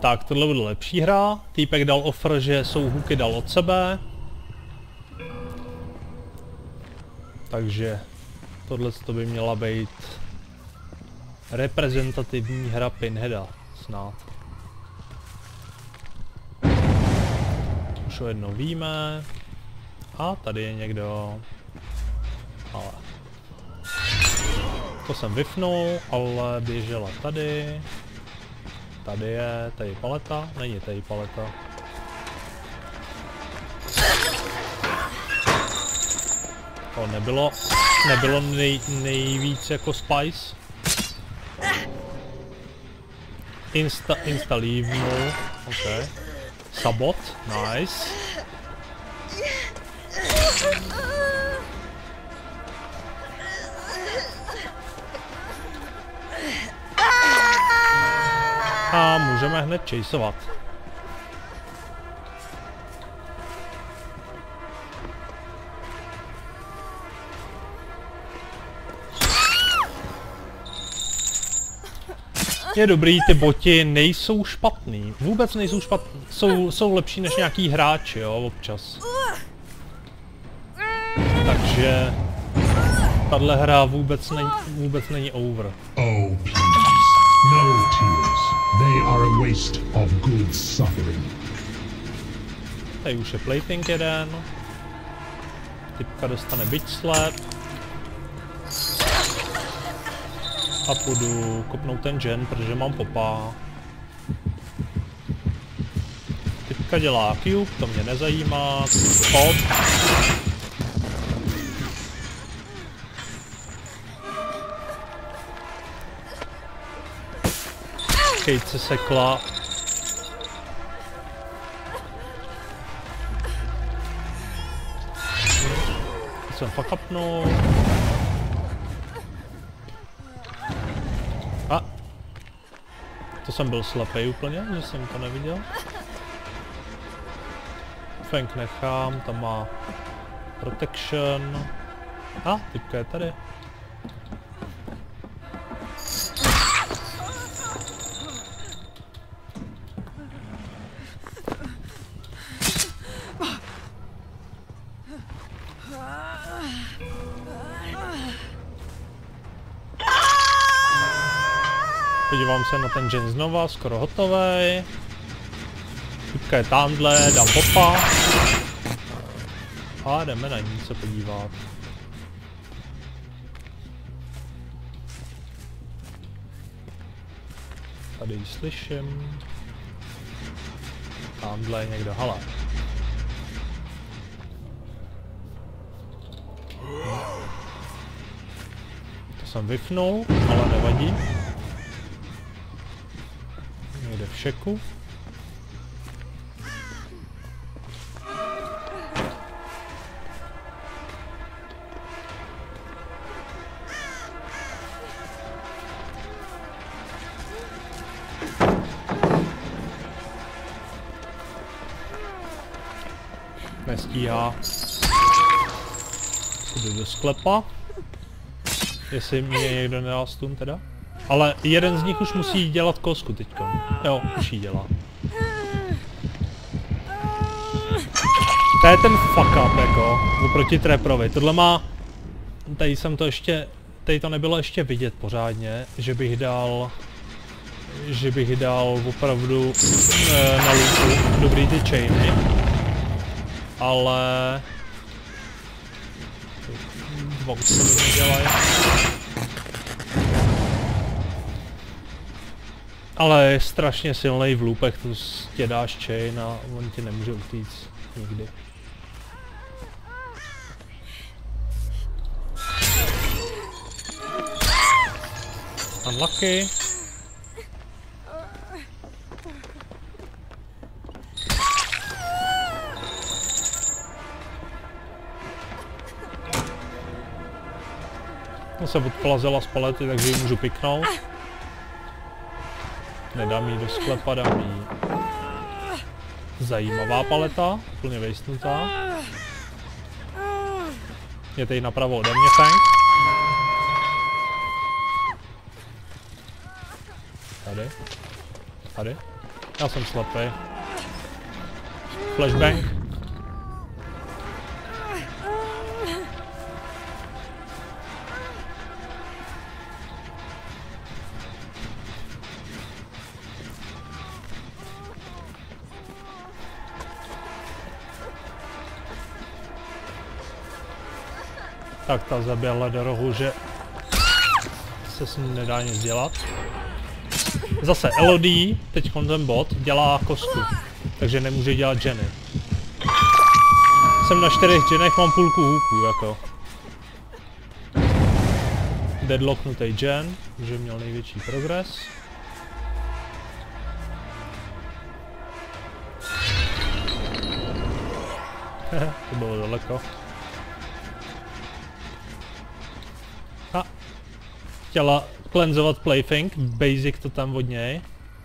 Tak, tohle bude lepší hra. Týpek dal offer, že jsou hooky dal od sebe. Takže tohle to by měla být reprezentativní hra Pinheada, snad. Už o jedno víme. A tady je někdo. Ale. To jsem vypnul, ale běžela tady. Tady je, tady paleta, není tady paleta. To nebylo nejvíc jako spice. Insta leave, ok. Sabot, nice. A můžeme hned chaseovat. Je dobrý, ty boti nejsou špatný. Vůbec nejsou špatný. Jsou lepší než nějaký hráči, jo, občas. Takže tahle hra vůbec není over. Oh, please. No tears. They are a waste of good suffering. Tady už je plating jeden. Typka dostane bitch slap. A půjdu kopnout ten gen, protože mám popa. Typka dělá cube, to mě nezajímá. Pop. Kate se sekla. To jsem fakt upnul. A to jsem byl slepej úplně, že jsem to neviděl. Fang nechám, tam má protection. A typka je tady. Podívám se na ten gen znova, skoro hotovej. Typka je tamhle, dám popa. A jdeme na ní se podívat. Tady ji slyším. Tamhle je někdo, hele. To jsem vypnul, ale nevadí. Někde v šeku. Nestíhá. Jdu do sklepa. Jestli mě někdo nedal stun teda. Ale jeden z nich už musí dělat kosku teďka. Jo, už jí dělá. To je ten fuck up jako, oproti Trapperovi. Tohle má... Tady jsem to ještě... Tady to nebylo ještě vidět pořádně, že bych dal... Že bych dal opravdu na loopu dobrý ty chainy. Ale... Dva už se to nedělají. Ale je strašně silný v loopech, tu tě dáš chain a on ti nemůže utíct nikdy. Unlucky. Já se odplazila z palety, takže ji můžu piknout. Nedám jí do sklepa, dám jí zajímavá paleta, úplně vejstnutá. Je tady napravo ode mě Fang. Tady. Tady. Já jsem slepý. Flashbang. Tak ta zaběhla do rohu, že se s ní nedá nic dělat. Zase Elodie, teď ten bot, dělá kostku, takže nemůže dělat ženy. Jsem na 4 genech, mám půlku hůpů, jako. Deadlocknutý gen, že měl největší progres. To bylo daleko. A chtěla klenzovat Plaything, basic to tam od něj.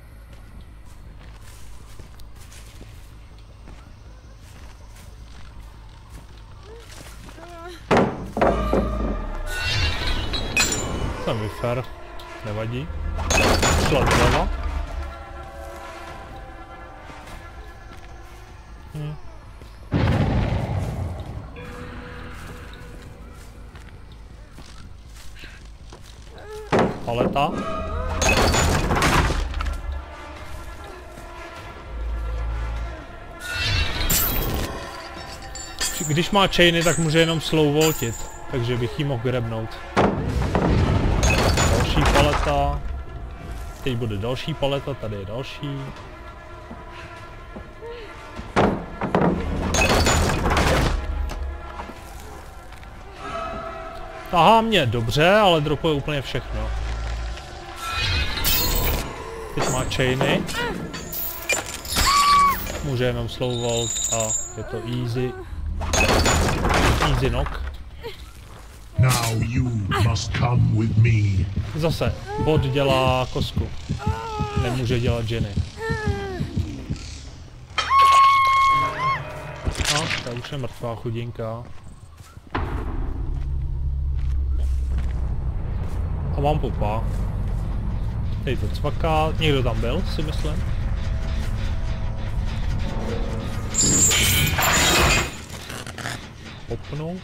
Jsem vyfer, nevadí. Šla doleva. Paleta. Když má chainy, tak může jenom slow voltit, takže bych jí mohl grabnout. Další paleta. Teď bude další paleta, tady je další. Tahá mě dobře, ale dropuje úplně všechno. Teď má chainy. Může jenom slow volt a je to easy. Easy knock. Now you must come with me. Zase, bot dělá kosku. Nemůže dělat ženy. No, ta už je mrtvá chudinka. A mám popa. Tady to cvaká, někdo tam byl, si myslím. Popnu.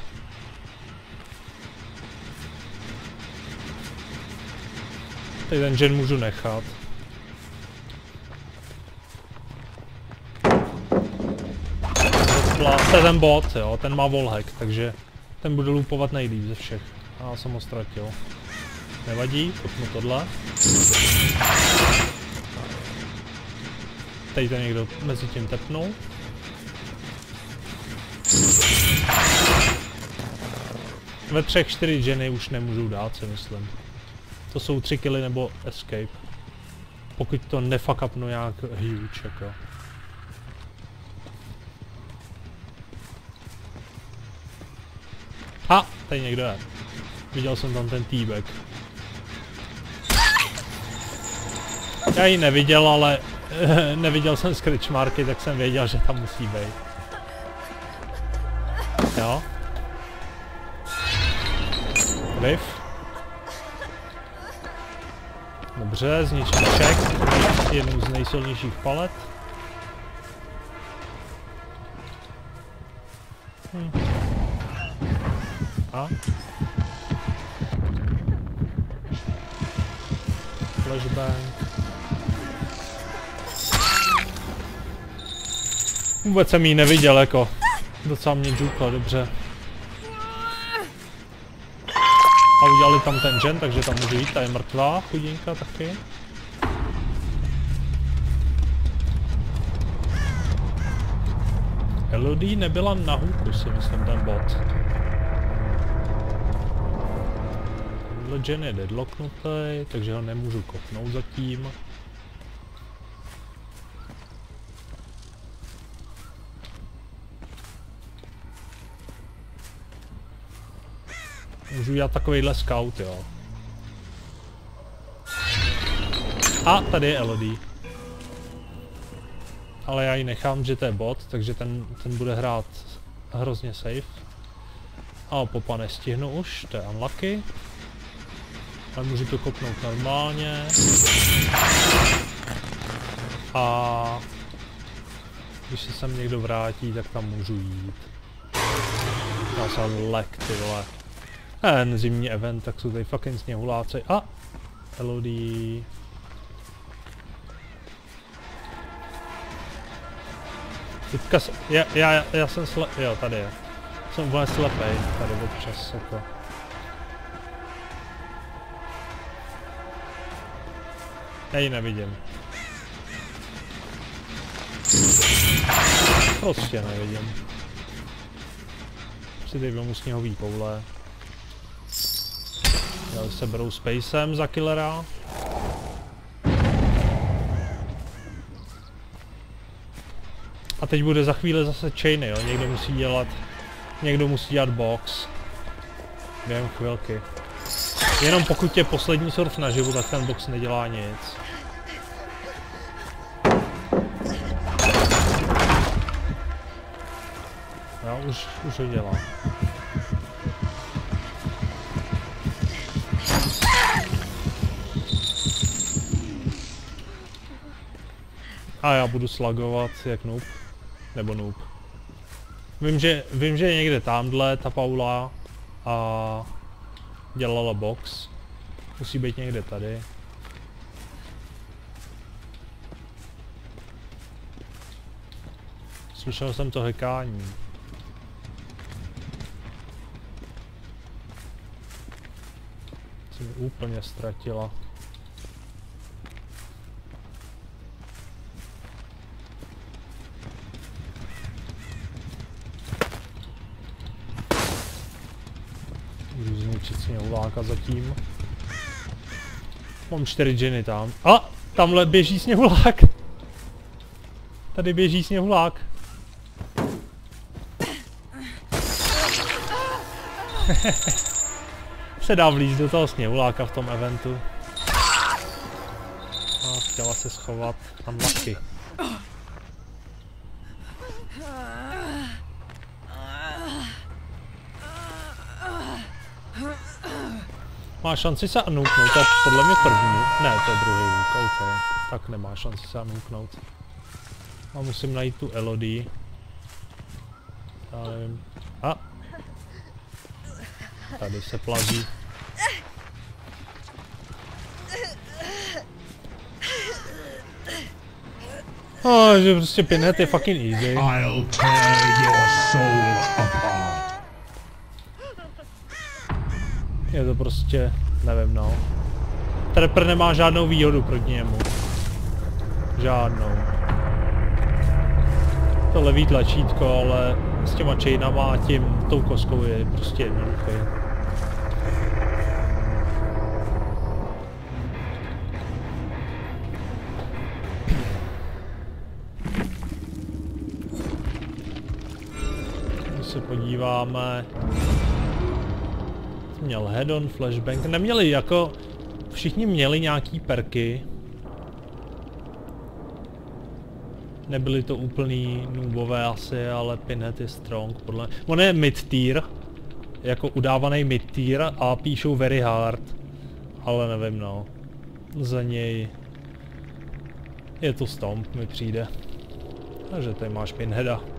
Tady ten gen můžu nechat. To je ten bot, jo, ten má wallhack, takže ten bude loopovat nejlíp ze všech. A já jsem ho ztratil. Nevadí, kopnu tohle. Tady to někdo mezi tím tepnul. Ve 3-4 geny už nemůžu dát, si myslím. To jsou 3 killy nebo escape. Pokud to nefuck upnu nějak huge, jako. A, tady někdo je. Viděl jsem tam ten t-bag. Já ji neviděl, ale neviděl jsem scratch marky, tak jsem věděl, že tam musí být. Jo. Liv. Dobře, zničím check. Jednu z nejsilnějších palet. A? Flashbang. Vůbec jsem jí neviděl, jako. Docela mě džukla, dobře. A udělali tam ten gen, takže tam může jít, ta je mrtvá, chudinka taky. Elodie nebyla na hůku, si myslím, ten bot. Tenhle gen je deadlocknutý, takže ho nemůžu kopnout zatím. Můžu dělat takovejhle scout, jo. A tady je Elodie. Ale já ji nechám, že to je bot, takže ten bude hrát hrozně safe. A popa nestihnu už, to je unlucky. Ale můžu to kopnout normálně. A když se sem někdo vrátí, tak tam můžu jít. Já jsem lek, ty vole. Ten zimní event, tak jsou tady fucking sněhuláci. A Elodie. Typka se, já jsem jo, tady je. Jsem úplně slepej, tady občas jako. Já ji nevidím. Prostě nevidím. Si tady vemu sněhový koule. Já se berou spacem za killera. A teď bude za chvíli zase chainy, jo? Někdo musí dělat box. Během chvilky. Jenom pokud je poslední surf naživu, tak ten box nedělá nic. Jo, už ho dělá. A já budu slagovat jak noob. Nebo noob. Vím, že je někde tamhle ta Paula a dělala box. Musí být někde tady. Slyšel jsem to hekání. Jsem úplně ztratila. Můžu zničit sněhuláka zatím. Mám 4 džiny tam. A! Tamhle běží sněhulák! Tady běží sněhulák. Se dá vlízt do toho sněhuláka v tom eventu. A chtěla se schovat tam laky. Má šanci se anouknout, to je podle mě první. Ne, to je druhý luk, ok. Tak nemá šanci se anouknout. A musím najít tu Elodie. Já nevím. A! Tady se plazí. Že prostě Pinhead je fucking easy. I'll tear your soul apart. Je to prostě, nevím no. Trapper nemá žádnou výhodu proti němu. Žádnou. To levý tlačítko, ale s těma chainama a tou koskou je prostě jednoduchý. Když se podíváme... Měl head-on, flashbang, neměli jako... Všichni měli nějaký perky. Nebyly to úplný noobové asi, ale Pinhead je strong podle... On je mid-tier. Jako udávaný mid-tier a píšou very hard. Ale nevím no. Za něj... Je to stomp, mi přijde. Takže tady máš Pinheada.